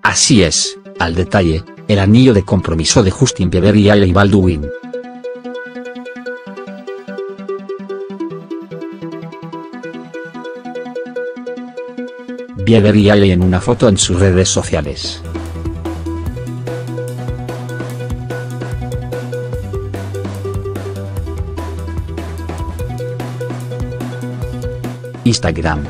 Así es, al detalle, el anillo de compromiso de Justin Bieber y Hailey Baldwin. Bieber y Hailey en una foto en sus redes sociales. Instagram.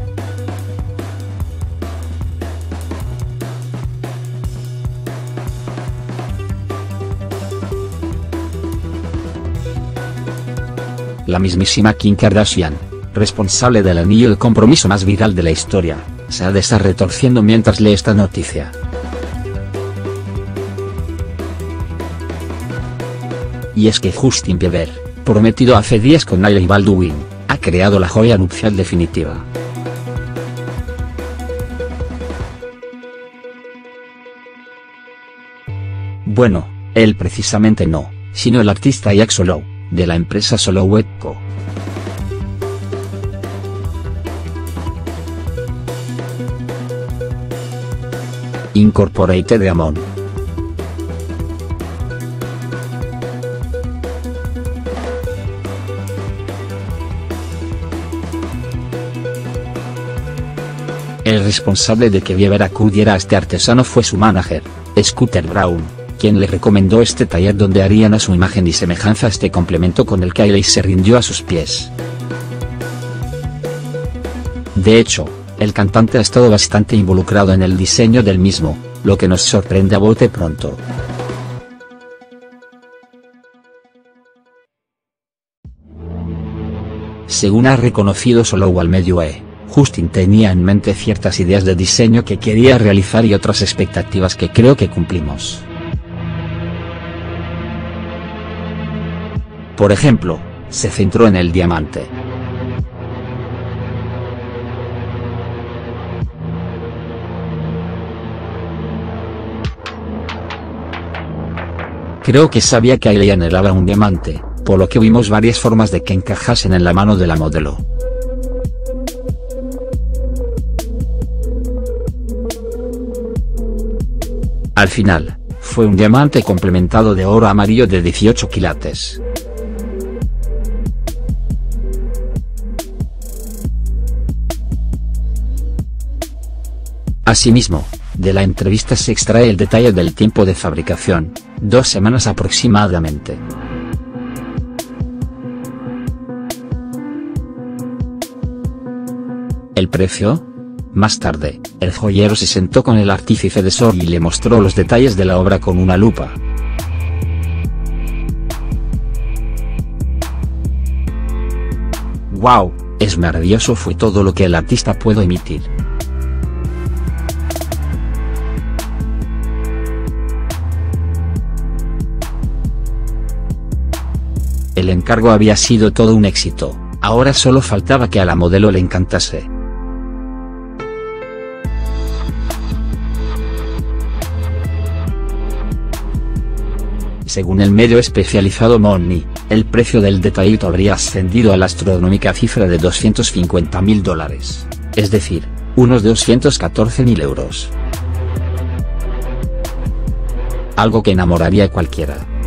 La mismísima Kim Kardashian, responsable del anillo de compromiso más viral de la historia, se ha de estar retorciendo mientras lee esta noticia. Y es que Justin Bieber, prometido hace días con Hailey Baldwin, ha creado la joya nupcial definitiva. Bueno, él precisamente no, sino el artista Jack Solow, de la empresa Solow & Co. Incorporated Amon. El responsable de que Bieber acudiera a este artesano fue su manager, Scooter Braun, quien le recomendó este taller donde harían a su imagen y semejanza este complemento con el que Hailey se rindió a sus pies. De hecho, el cantante ha estado bastante involucrado en el diseño del mismo, lo que nos sorprende a bote pronto. Según ha reconocido Solow al medio E, Justin tenía en mente ciertas ideas de diseño que quería realizar y otras expectativas que creo que cumplimos. Por ejemplo, se centró en el diamante. Creo que sabía que Hailey anhelaba un diamante, por lo que vimos varias formas de que encajasen en la mano de la modelo. Al final, fue un diamante complementado de oro amarillo de 18 quilates. Asimismo, de la entrevista se extrae el detalle del tiempo de fabricación, 2 semanas aproximadamente. ¿El precio? Más tarde, el joyero se sentó con el artífice de Sor y le mostró los detalles de la obra con una lupa. ¡Wow! Es maravilloso, fue todo lo que el artista pudo emitir. El encargo había sido todo un éxito, ahora solo faltaba que a la modelo le encantase. Según el medio especializado Money, el precio del detallito habría ascendido a la astronómica cifra de $250.000, es decir, unos 214.000 euros. Algo que enamoraría a cualquiera.